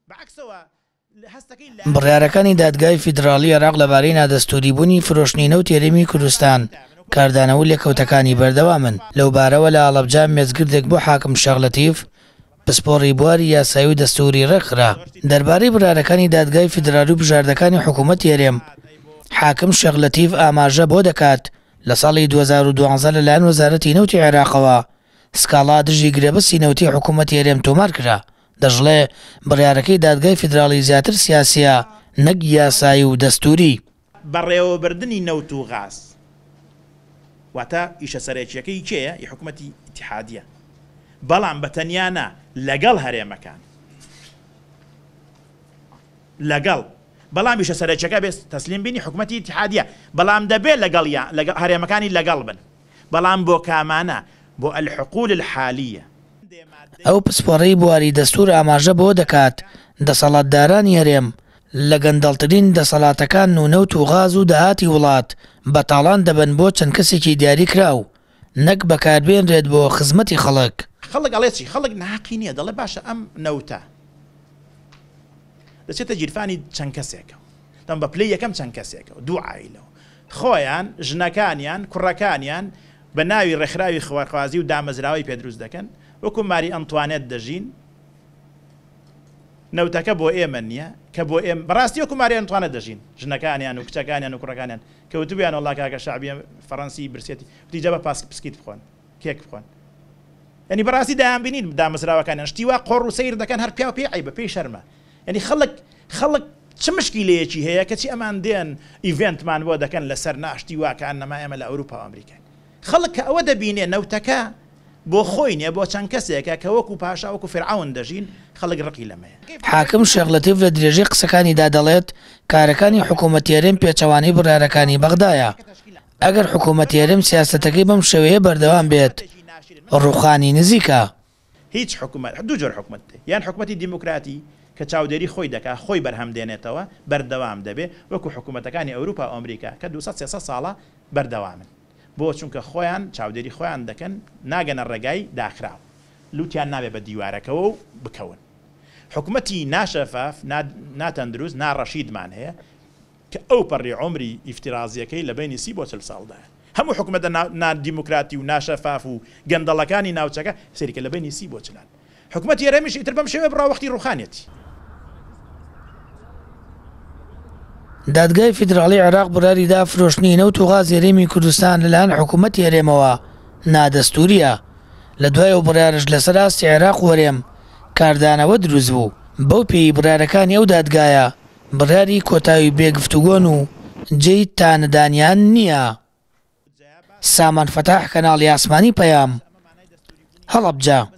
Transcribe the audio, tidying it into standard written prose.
بڕیارەکانی دادگای فیدراڵی عێراق لەبارەی نادەستوریبوونی فرۆشتنینە و تێرێمی کوردستان کاردانەوە و لێکەوتەکانی بەردەوامن. لەو بارەوە لە ئاڵەبجا مێزگردێک بۆ حاکم شێخ لەتیف پسپۆڕی بواری یاسایی و دەستوری ڕێکخرا. دەربارەی بڕیارەکانی دادگای فیدراڵی و بژاردەکانی حکوومەت هێرێم حاکم شێخ لەتیف ئاماژە بۆ دەکات لە ساڵی 2012 لەلایەن وەزارەتی نەوتی عێراقەوە سکاڵا دژی گرێبەستی نەوتی حکوومەت هێرێم تۆمار کرا. دەژڵێ بڕیارەکەی دادگای فیدراڵی زیاتر سیاسیە نەک یاسایی و دەستوری. بەڕێوەبردننی نەوت و غاز واتە ئیشە سەرێکیەکەی کێیە ی حکوومەتی ئیتیحادیە، بەڵام بەتەنیانە لەگەڵ هەرێمەکان لەگەڵ بەڵام ئیشە سەرێکیەکە بێت تەسلیم بینی حکوومەتی ئیتیحادیە، بەڵام دەبێت لەگەڵ هەرێمەکانی لەگەڵ بن، بەڵام بۆ کامانە بۆ الحقول الحالیە. ئەو پسپۆڕەی بواری دەستور ئاماژە بۆ دەکات دەسەڵاتدارانی هەرێم لە گەندەڵترین دەسەڵاتەکان و نەوت و غاز و داهاتی وڵات بەتاڵان دەبن بۆ چەند کەسێکی دیاری کراو نەک بەکاربێنرێت بۆ خزمەتی خەڵک. خەڵک ئەڵێچی خەڵک ناقی نییە، دەڵێ باشە ئەم نەوتە دەچێتە گیرفانی چەند کەسێکە دەم بە پلەی یەکەم چەند کەسێکە و دوو عایلەوە خۆیان ژنەکانیان کوڕەکانیان بە ناوی ڕێکخراوی خواخوازی و دامەزراوی پێدروست دەکەن وەکو ماری ئەنتوانێت دەژین. نەوتەکە بۆ ئێمە نییە کە بۆ ئێمە بەڕاستی وەکو ماری ئەنتوانێت دەژین ژنەکانیان و کچەکانیان و کوڕەکانیان کەوتبیان وڵا کاکە شعبی فەڕەنسی برسێتی وتیجە بە پسکیت بخۆن کێک بخۆن. ینی بەڕاستی دایان بینین دامەزراوەکانیان شتیوا قۆڕ و سەیر دەکەن هەر پیا و پێی عیبە پێی شەرمە. ینی خەڵک چ مشکیلەیەکی هەیە کەچی ئەمان دێن ئیڤێنتمان بۆ دەکەن لەسەر ناشتی واکەن نەما ئێمە لە ئەوروپا و ئەمریکا. خەڵک کە ئەوە دەبینێ نەوتەکە بۆ خۆی نیە بۆ چەند کەسێکە کە وەکو پاشا وەکو فیرعون دەژین خەڵک ڕقی لەمەیە. حاکم شێخ لەتیف لە درێژەی قسەکانیدا دەڵێت کارەکانی حکوومەت هێرێم پێچەوانەی بڕیارەکانی بەغدایە. ئەگەر حکوومەت هێرێم سیاسەتەکەی بەم شێوەیە بەردەوام بێت ڕوخانی نزیکە. هیچ حکوومەت دوو جۆر حکوومەت یان حکوومەتی دیموکراتی کە چاودێری خۆی دەکات خۆی بەرهەم دێنێتەوە بەردەوام دەبێت وەکو حکوومەتەکانی ئەوروپا و ئەمریکا کە 200-300 ساڵە بەردەوامن بۆ چونکە خۆیان چاودێری خۆیان دەکەن ناگەنە ڕێگای داخراو لوتیان نابێت بە دیوارەکەەوە و بکەون. حکوومەتی ناشەفاف ناتەندروست ناڕەشیدمان هەیە کە ئەو پەڕی عمری ئیفتیرازیەکەی لە بینی 30 بۆ 40 ساڵدایە. هەموو حکوومەتە نادیموکراتی و ناشەفاف و گەندەڵەکانی ناوچەکە سەریکە لە بینی 30 بۆ 40. حکوومەت هێرەمیش ئیتر بەم شێوە بڕاوەختی ڕوخانێتی. دادگای فیدراڵی عێراق بڕیاریدا فرۆشتنی نەوت و غاز هێرێمی کوردستان لەلایەن حکوومەت هێرێمەوە نادەستوریە. لە دوایەوە بڕیارش لەسەر ئاستی عێراق وەرێم کاردانەوە دروست بوو. بەو پێی بڕیارەکانی ئەو دادگایە بڕیاری کۆتایی بێگفتوگۆن و جێی تانەدانیان نییە. سامان فەتاح کەناڵی ئاسمانی پەیام هەڵەبجە.